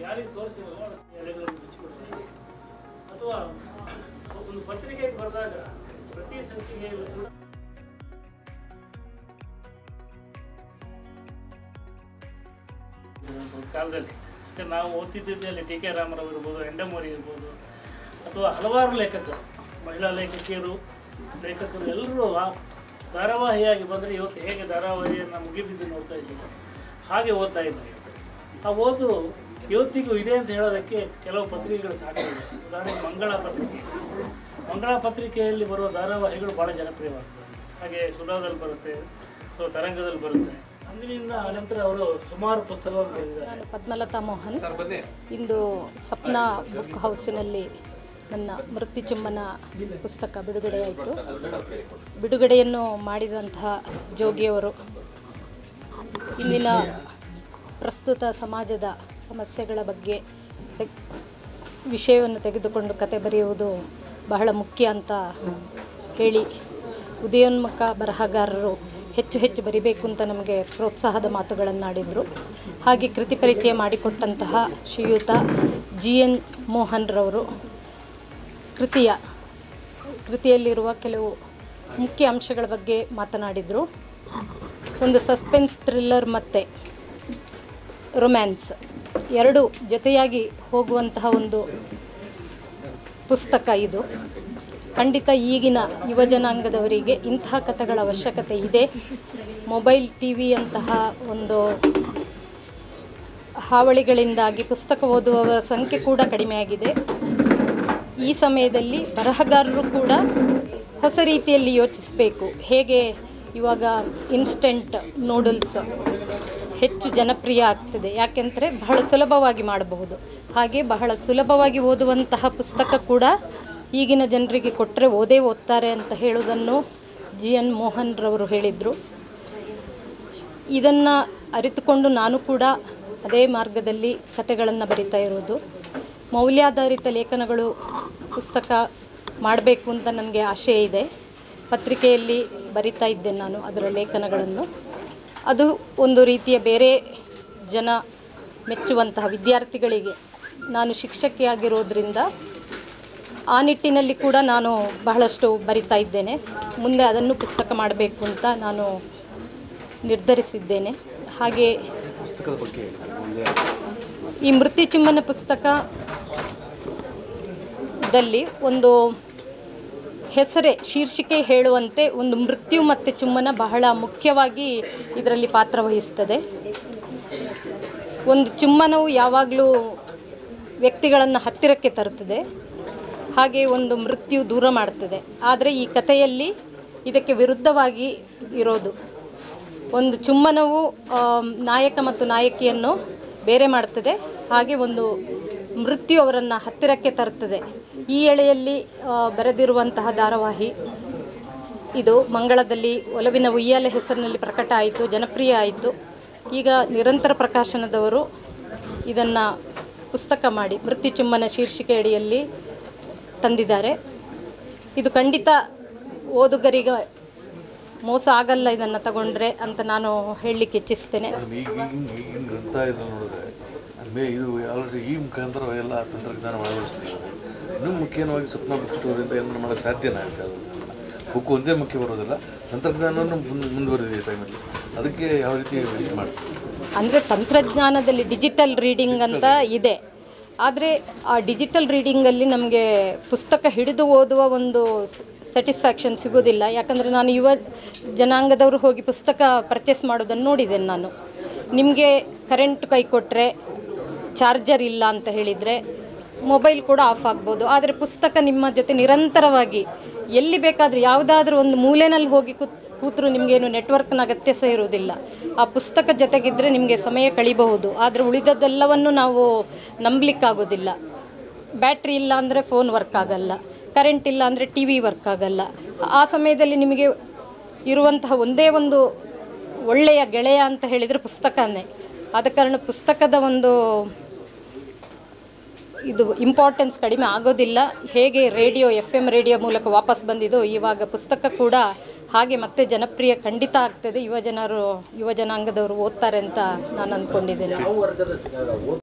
ಯಾರಿಗೆ ತೋರಿಸಿದ್ರು ಎಲೆಗಳನ್ನು ಬಿಚ್ಚಿಕೊಡ್ತಾರೆ ಅಥವಾ ಒಂದು ಪತ್ರಿಕೆಗೆ ಬರೆದಾಗ ಪ್ರತಿ ಸಂಚಿಕೆಯಲ್ಲೂ ಕೂಡ ಕಾಲದಲ್ಲಿ ನಾವು ಓದ್ತಿದ್ದಲ್ಲಿ ಟಿ ಕೆ ರಾಮರಾವ್ ಇರ್ಬೋದು, ಎಂಡಮೋರಿ ಇರ್ಬೋದು, ಅಥವಾ ಹಲವಾರು ಲೇಖಕರು, ಮಹಿಳಾ ಲೇಖಕಿಯರು, ಲೇಖಕರು ಎಲ್ಲರೂ ಆ ಧಾರಾವಾಹಿಯಾಗಿ ಬಂದರೆ ಇವತ್ತು ಹೇಗೆ ಧಾರಾವಾಹಿಯನ್ನು ಮುಗಿಬಿದ್ದು ನೋಡ್ತಾ ಇದ್ದೀವಿ ಹಾಗೆ ಓದ್ತಾ ಇದ್ದಾರೆ. ಆ ಓದು ಇವತ್ತಿಗೂ ಇದೆ ಅಂತ ಹೇಳೋದಕ್ಕೆ ಕೆಲವು ಪತ್ರಿಕೆಗಳು ಸಾಕಾಗಿದೆ. ಉದಾಹರಣೆಗೆ ಮಂಗಳ ಪತ್ರಿಕೆಯಲ್ಲಿ ಬರುವ ಧಾರಾವಾಹಿಗಳು ಭಾಳ ಜನಪ್ರಿಯವಾಗ್ತದೆ. ಹಾಗೆ ಸುಧಾದಲ್ಲಿ ಬರುತ್ತೆ ಅಥವಾ ತರಂಗದಲ್ಲಿ ಬರುತ್ತೆ. ಅಂದಿನಿಂದ ಅನಂತರ ಅವರು ಸುಮಾರು ಪುಸ್ತಕವನ್ನು ಬರೆದಿದ್ದಾರೆ. ನಾನು ಪದ್ಮಲತಾ ಮೋಹನ್. ಇಂದು ಸಪ್ನಾ ಬುಕ್ ಹೌಸಿನಲ್ಲಿ ನನ್ನ ಮೃತ್ಯುಚುಂಬನ ಪುಸ್ತಕ ಬಿಡುಗಡೆಯಾಯಿತು. ಬಿಡುಗಡೆಯನ್ನು ಮಾಡಿದಂತಹ ಜೋಗಿಯವರು ಇಂದಿನ ಪ್ರಸ್ತುತ ಸಮಾಜದ ಸಮಸ್ಯೆಗಳ ಬಗ್ಗೆ ವಿಷಯವನ್ನು ತೆಗೆದುಕೊಂಡು ಕತೆ ಬರೆಯುವುದು ಬಹಳ ಮುಖ್ಯ ಅಂತ ಹೇಳಿ ಉದಯೋನ್ಮುಖ ಬರಹಗಾರರು ಹೆಚ್ಚು ಬರಿಬೇಕು ಅಂತ ನಮಗೆ ಪ್ರೋತ್ಸಾಹದ ಮಾತುಗಳನ್ನಾಡಿದರು. ಹಾಗೆ ಕೃತಿ ಪರಿಚಯ ಮಾಡಿಕೊಟ್ಟಂತಹ ಶ್ರೀಯುತ GN ಮೋಹನ್ರವರು ಕೃತಿಯಲ್ಲಿರುವ ಕೆಲವು ಮುಖ್ಯ ಅಂಶಗಳ ಬಗ್ಗೆ ಮಾತನಾಡಿದರು. ಒಂದು ಸಸ್ಪೆನ್ಸ್ ಥ್ರಿಲ್ಲರ್ ಮತ್ತು ರೊಮ್ಯಾನ್ಸ್ ಎರಡು ಜೊತೆಯಾಗಿ ಹೋಗುವಂತಹ ಒಂದು ಪುಸ್ತಕ ಇದು. ಖಂಡಿತ ಈಗಿನ ಯುವಜನಾಂಗದವರಿಗೆ ಇಂತಹ ಕಥೆಗಳ ಅವಶ್ಯಕತೆ ಇದೆ. ಮೊಬೈಲ್ TV ಅಂತಹ ಒಂದು ಹಾವಳಿಗಳಿಂದಾಗಿ ಪುಸ್ತಕ ಓದುವವರ ಸಂಖ್ಯೆ ಕೂಡ ಕಡಿಮೆಯಾಗಿದೆ. ಈ ಸಮಯದಲ್ಲಿ ಬರಹಗಾರರು ಕೂಡ ಹೊಸ ರೀತಿಯಲ್ಲಿ ಯೋಚಿಸಬೇಕು. ಹೇಗೆ ಇವಾಗ ಇನ್ಸ್ಟೆಂಟ್ ನೂಡಲ್ಸ್ ಹೆಚ್ಚು ಜನಪ್ರಿಯ ಆಗ್ತದೆ, ಯಾಕೆಂದರೆ ಬಹಳ ಸುಲಭವಾಗಿ ಮಾಡಬಹುದು. ಹಾಗೆ ಬಹಳ ಸುಲಭವಾಗಿ ಓದುವಂತಹ ಪುಸ್ತಕ ಕೂಡ ಈಗಿನ ಜನರಿಗೆ ಕೊಟ್ಟರೆ ಓದ್ತಾರೆ ಅಂತ ಹೇಳುವುದನ್ನು GN ಮೋಹನ್ರವರು ಹೇಳಿದರು. ಇದನ್ನು ಅರಿತುಕೊಂಡು ನಾನು ಕೂಡ ಅದೇ ಮಾರ್ಗದಲ್ಲಿ ಕಥೆಗಳನ್ನು ಬರಿತಾ ಇರೋದು. ಮೌಲ್ಯಾಧಾರಿತ ಲೇಖನಗಳು ಪುಸ್ತಕ ಮಾಡಬೇಕು ಅಂತ ನನಗೆ ಆಶೆ ಇದೆ. ಪತ್ರಿಕೆಯಲ್ಲಿ ಬರಿತಾ ಇದ್ದೆ ನಾನು ಅದರ ಲೇಖನಗಳನ್ನು. ಅದು ಒಂದು ರೀತಿಯ ಬೇರೆ ಜನ ಮೆಚ್ಚುವಂತಹ ವಿದ್ಯಾರ್ಥಿಗಳಿಗೆ, ನಾನು ಶಿಕ್ಷಕಿಯಾಗಿರೋದ್ರಿಂದ ಆ ನಿಟ್ಟಿನಲ್ಲಿ ಕೂಡ ನಾನು ಬಹಳಷ್ಟು ಬರಿತಾ ಇದ್ದೇನೆ. ಮುಂದೆ ಅದನ್ನು ಪುಸ್ತಕ ಮಾಡಬೇಕು ಅಂತ ನಾನು ನಿರ್ಧರಿಸಿದ್ದೇನೆ. ಹಾಗೆ ಈ ಮೃತ್ಯುಚುಂಬನ ಪುಸ್ತಕದಲ್ಲಿ ಒಂದು ಹೆಸರೇ ಶೀರ್ಷಿಕೆ ಹೇಳುವಂತೆ ಒಂದು ಮೃತ್ಯು ಮತ್ತು ಚುಂಬನ ಬಹಳ ಮುಖ್ಯವಾಗಿ ಇದರಲ್ಲಿ ಪಾತ್ರ ವಹಿಸ್ತದೆ. ಒಂದು ಚುಂಬನವು ಯಾವಾಗಲೂ ವ್ಯಕ್ತಿಗಳನ್ನು ಹತ್ತಿರಕ್ಕೆ ತರುತ್ತದೆ, ಹಾಗೆ ಒಂದು ಮೃತ್ಯು ದೂರ ಮಾಡ್ತದೆ. ಆದರೆ ಈ ಕಥೆಯಲ್ಲಿ ಇದಕ್ಕೆ ವಿರುದ್ಧವಾಗಿ ಇರೋದು. ಒಂದು ಚುಂಬನವು ನಾಯಕ ಮತ್ತು ನಾಯಕಿಯನ್ನು ಬೇರೆ ಮಾಡ್ತದೆ, ಹಾಗೆ ಒಂದು ಮೃತ್ಯು ಅವರನ್ನು ಹತ್ತಿರಕ್ಕೆ ತರುತ್ತದೆ. ಈ ಎಳೆಯಲ್ಲಿ ಬರೆದಿರುವಂತಹ ಧಾರಾವಾಹಿ ಇದು ಮಂಗಳದಲ್ಲಿ ಒಲವಿನ ಉಯ್ಯಾಲೆ ಹೆಸರಿನಲ್ಲಿ ಪ್ರಕಟ ಆಯಿತು, ಜನಪ್ರಿಯ ಆಯಿತು. ಈಗ ನಿರಂತರ ಪ್ರಕಾಶನದವರು ಇದನ್ನು ಪುಸ್ತಕ ಮಾಡಿ ಮೃತ್ಯುಚುಂಬನ ಶೀರ್ಷಿಕೆ ಅಡಿಯಲ್ಲಿ ತಂದಿದ್ದಾರೆ. ಇದು ಖಂಡಿತ ಓದುಗರಿಗೆ ಮೋಸ ಆಗಲ್ಲ ಇದನ್ನು ತಗೊಂಡ್ರೆ ಅಂತ ನಾನು ಹೇಳಲಿಕ್ಕೆ ಇಚ್ಛಿಸ್ತೇನೆ. ಇದು ಆಲ್ರೆಡಿ ಈ ಮುಖಾಂತರ ಎಲ್ಲ ತಂತ್ರಜ್ಞಾನ ಅಳವಡಿಸ್ತೀವಿ. ಇನ್ನೂ ಮುಖ್ಯವಾಗಿ ಸ್ವಪ್ನ ಬುಕ್ ಸ್ಟೋರಿಂದ ಏನು ಮಾಡೋಕ್ಕೆ ಸಾಧ್ಯನಾ? ಬುಕ್ ಒಂದೇ ಮುಖ್ಯ ಬರೋದಿಲ್ಲ, ತಂತ್ರಜ್ಞಾನವನ್ನು ಮುಂದುವರೆದಿದೆ ಟೈಮಲ್ಲಿ. ಅದಕ್ಕೆ ಯಾವ ರೀತಿ ಮಾಡ್ತೀವಿ ಅಂದರೆ ತಂತ್ರಜ್ಞಾನದಲ್ಲಿ ಡಿಜಿಟಲ್ ರೀಡಿಂಗ್ ಅಂತ ಇದೆ. ಆದರೆ ಆ ಡಿಜಿಟಲ್ ರೀಡಿಂಗಲ್ಲಿ ನಮಗೆ ಪುಸ್ತಕ ಹಿಡಿದು ಓದುವ ಒಂದು ಸ್ಯಾಟಿಸ್ಫ್ಯಾಕ್ಷನ್ ಸಿಗೋದಿಲ್ಲ. ಯಾಕಂದರೆ ನಾನು ಯುವ ಜನಾಂಗದವರು ಹೋಗಿ ಪುಸ್ತಕ ಪರ್ಚೇಸ್ ಮಾಡೋದನ್ನು ನೋಡಿದ್ದೇನೆ ನಾನು. ನಿಮಗೆ ಕರೆಂಟ್ ಕೈ ಕೊಟ್ಟರೆ, ಚಾರ್ಜರ್ ಇಲ್ಲ ಅಂತ ಹೇಳಿದರೆ ಮೊಬೈಲ್ ಕೂಡ ಆಫ್ ಆಗ್ಬೋದು. ಆದರೆ ಪುಸ್ತಕ ನಿಮ್ಮ ಜೊತೆ ನಿರಂತರವಾಗಿ ಎಲ್ಲಿ ಬೇಕಾದರೂ ಯಾವುದಾದ್ರೂ ಒಂದು ಮೂಲೆಯಲ್ಲಿ ಹೋಗಿ ಕೂತರೂ ನಿಮಗೇನು ನೆಟ್ವರ್ಕ್ನ ಅಗತ್ಯ ಸಹ ಇರುವುದಿಲ್ಲ. ಆ ಪುಸ್ತಕ ಜೊತೆಗಿದ್ದರೆ ನಿಮಗೆ ಸಮಯ ಕಳಿಬಹುದು. ಆದರೆ ಉಳಿದದ್ದೆಲ್ಲವನ್ನು ನಾವು ನಂಬಲಿಕ್ಕಾಗೋದಿಲ್ಲ. ಬ್ಯಾಟ್ರಿ ಇಲ್ಲ ಅಂದರೆ ಫೋನ್ ವರ್ಕ್ ಆಗಲ್ಲ, ಕರೆಂಟ್ ಇಲ್ಲ ಅಂದರೆ TV ವರ್ಕ್ ಆಗಲ್ಲ. ಆ ಸಮಯದಲ್ಲಿ ನಿಮಗೆ ಇರುವಂತಹ ಒಂದೇ ಒಂದು ಒಳ್ಳೆಯ ಗೆಳೆಯ ಅಂತ ಹೇಳಿದರೆ ಪುಸ್ತಕನೇ. ಆದ ಕಾರಣ ಪುಸ್ತಕದ ಒಂದು ಇದು ಇಂಪಾರ್ಟೆನ್ಸ್ ಕಡಿಮೆ ಆಗೋದಿಲ್ಲ. ಹೇಗೆ ರೇಡಿಯೋ FM ರೇಡಿಯೋ ಮೂಲಕ ವಾಪಸ್ ಬಂದಿದ್ದು, ಇವಾಗ ಪುಸ್ತಕ ಕೂಡ ಹಾಗೆ ಮತ್ತೆ ಜನಪ್ರಿಯ ಖಂಡಿತ ಆಗ್ತದೆ. ಯುವ ಜನಾಂಗದವರು ಓದ್ತಾರೆ ಅಂತ ನಾನು ಅಂದ್ಕೊಂಡಿದ್ದೇನೆ.